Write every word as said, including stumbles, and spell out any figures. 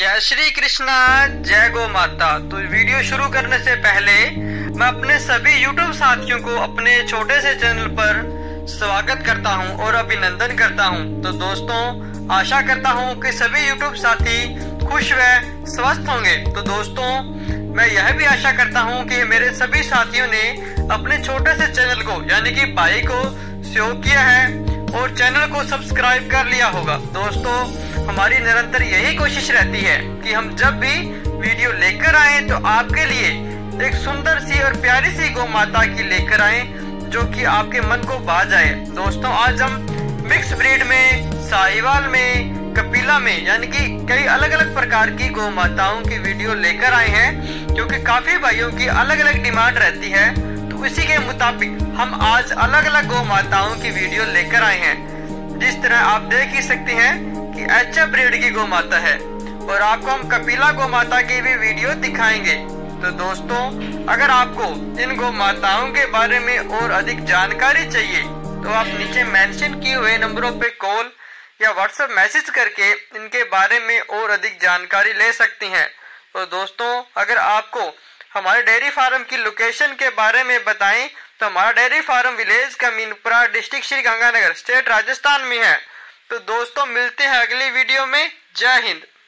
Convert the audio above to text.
जय श्री कृष्णा, जय गौ माता। तो वीडियो शुरू करने से पहले मैं अपने सभी यूट्यूब साथियों को अपने छोटे से चैनल पर स्वागत करता हूं और अभिनंदन करता हूं। तो दोस्तों, आशा करता हूं कि सभी यूट्यूब साथी खुश व स्वस्थ होंगे। तो दोस्तों, मैं यह भी आशा करता हूं कि मेरे सभी साथियों ने अपने छोटे से चैनल को यानी कि भाई को सहयोग किया है और चैनल को सब्सक्राइब कर लिया होगा। दोस्तों, हमारी निरंतर यही कोशिश रहती है कि हम जब भी वीडियो लेकर आए तो आपके लिए एक सुंदर सी और प्यारी सी गौ माता की लेकर आए जो कि आपके मन को भा जाए। दोस्तों, आज हम मिक्स ब्रीड में, साहिवाल में, कपिला में यानी कि कई अलग अलग प्रकार की गौ माताओं की वीडियो लेकर आए हैं, क्योंकि काफी भाइयों की अलग अलग डिमांड रहती है। तो इसी के मुताबिक हम आज अलग अलग गौ माताओं की वीडियो लेकर आए हैं। जिस तरह आप देख ही सकते हैं कि एच एफ ब्रीड की गौ माता है और आपको हम कपिला गौ माता की भी वीडियो दिखाएंगे। तो दोस्तों, अगर आपको इन गौ माताओं के बारे में और अधिक जानकारी चाहिए तो आप नीचे मेंशन किए हुए नंबरों पे कॉल या व्हाट्सएप मैसेज करके इनके बारे में और अधिक जानकारी ले सकती हैं। तो दोस्तों, अगर आपको हमारे डेयरी फार्म की लोकेशन के बारे में बताएं तो हमारा डेयरी फार्म विलेज का मीनपुरा, डिस्ट्रिक्ट श्री गंगानगर, स्टेट राजस्थान में है। तो दोस्तों, मिलते हैं अगली वीडियो में। जय हिंद।